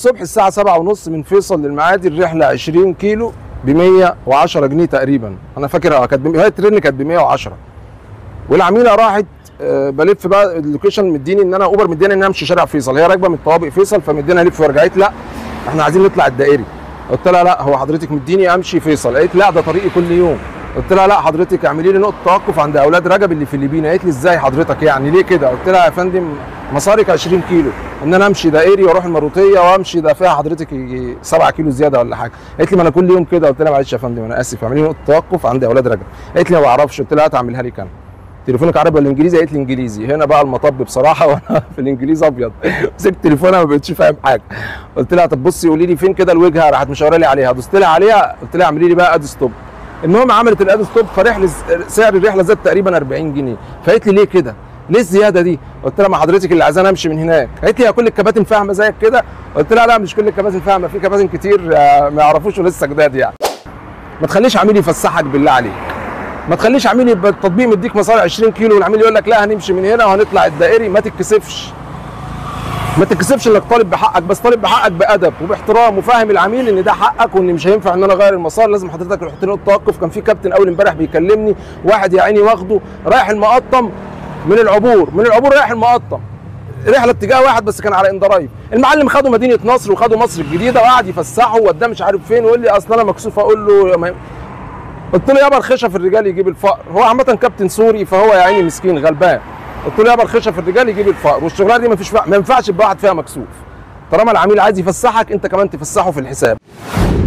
الصبح الساعه 7:30 من فيصل للمعادي، الرحله 20 كيلو ب 110 جنيه تقريبا، انا فاكر كانت هي الترن كانت ب 110. والعميله راحت بلف بقى اللوكيشن مديني ان انا اوبر مديني ان انا امشي شارع فيصل، هي راكبه من طوابق فيصل فمدينا الف ورجعت لا احنا عايزين نطلع الدائري. قلت لها لا هو حضرتك مديني امشي فيصل، قالت لا ده طريقي كل يوم. قلت لها لا حضرتك اعملي لي نقطه توقف عند اولاد رجب اللي في الليبينا. قالت لي ازاي حضرتك يعني ليه كده؟ قلت لها يا فندم مصارك 20 كيلو ان انا امشي دائري واروح المروطيه وامشي ده فيها حضرتك يجي 7 كيلو زياده ولا حاجه. قالت لي ما انا كل يوم كده. قلت لها معلش يا فندم انا اسف اعملي لي نقطه توقف عند اولاد رجب. قالت لي ما بعرفش. قلت لها هتعملها لي كام؟ تليفونك عربي ولا انجليزي؟ قالت لي انجليزي. هنا بقى المطب بصراحه وانا في الانجليزي ابيض مسكت تليفونها ما بقتش فاهم حاجه. قلت لها طب بصي قولي لي فين كده الوجهه، راحت مشاوره لي عليها، دوست لها عليها قلت لها اعملي لي بقى اد ستوب. المهم عملت الاد ستوب، فرحله سعر الرحله زاد تقريبا 40 جنيه. فقالت لي ليه كده؟ ليه الزياده دي؟ قلت لها ما حضرتك اللي عايزاني امشي من هناك. قالت لي يا كل الكباتن فاهمه زيك كده؟ قلت لها لا مش كل الكباتن فاهمه، في كباتن كتير ما يعرفوش ولسه جداد يعني. ما تخليش عميل يفسحك بالله عليك. ما تخليش عميل يبقى التطبيق مديك مسار 20 كيلو والعميل يقول لك لا هنمشي من هنا وهنطلع الدائري. ما تتكسفش. ما تتكسفش انك طالب بحقك، بس طالب بحقك بادب وباحترام وفاهم العميل ان ده حقك وان مش هينفع ان انا اغير المسار، لازم حضرتك تحط لي نقطه توقف. كان في كابتن اول امبارح بيكلمني واحد يا عيني واخده رايح المقطم من العبور رايح المقطم، رحله اتجاه واحد بس كان على اندرايف. المعلم خده مدينه نصر وخده مصر الجديده وقعد يفسحه ووداه مش عارف فين، ويقول لي اصل انا مكسوف اقول له. قلت له يابا الخشة في الرجال يجيب الفقر، هو عامة كابتن سوري فهو يا عيني مسكين غلبان. قلت له يابا الخشة في الرجال يجيب الفقر، والشغلانه دي ما ينفعش يبقى واحد فيها مكسوف. طالما العميل عايز يفسحك انت كمان تفسحه في الحساب.